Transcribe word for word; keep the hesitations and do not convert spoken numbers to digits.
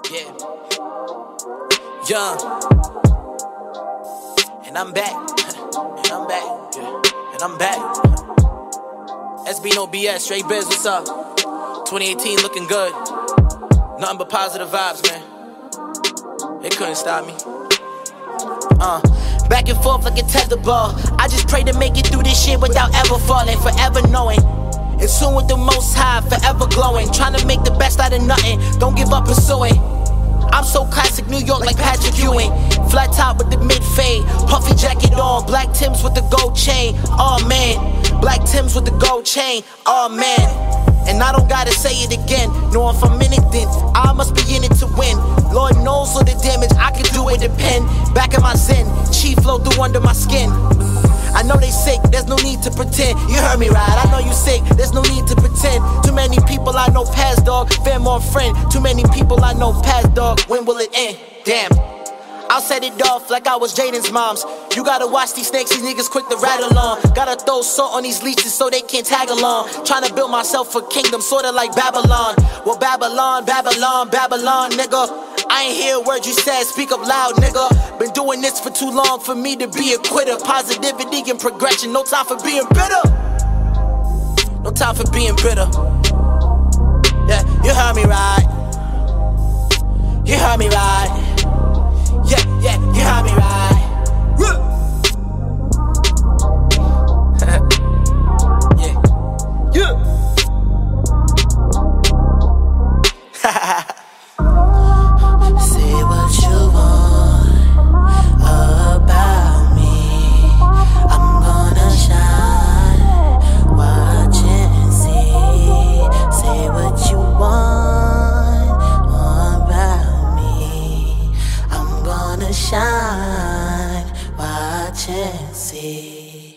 Yeah. Young. And I'm back. And I'm back. Yeah. And I'm back. S B no B S, straight biz, what's up? twenty eighteen looking good. Nothing but positive vibes, man. It couldn't stop me. Uh, back and forth like a tether ball. I just pray to make it through this shit without ever falling, forever knowing. In tune with the most high, forever glowing. Trying to make the best out of nothing, don't give up pursuing. I'm so classic New York like Patrick Ewing. Flat top with the mid fade, puffy jacket on, black Timbs with the gold chain. Oh man, black Timbs with the gold chain. Oh man. And I don't gotta say it again. No, if I'm in it, then I must be in it to win. Lord knows all the damage I can do with a pen. Back in my zen, chi flow through under my skin. I know they sick, there's no need to pretend. You heard me right, I know you sick, there's no need to pretend. Too many people I know past, dog, fam or friend. Too many people I know past, dog, when will it end? Damn, I'll set it off like I was Jaden's moms. You gotta watch these snakes, these niggas quick to rattle on. Gotta throw salt on these leeches so they can't tag along. Tryna build myself a kingdom, sorta like Babylon. Well, Babylon, Babylon, Babylon, nigga. I ain't hear a word you said, speak up loud, nigga. Been doing this for too long for me to be a quitter. Positivity and progression, no time for being bitter. No time for being bitter. Yeah, you heard me right. You heard me right. Yeah, yeah, you heard me right. Yeah. Yeah. Say what you want about me. I'm gonna shine, watch and see. Say what you want about me. I'm gonna shine, watch and see.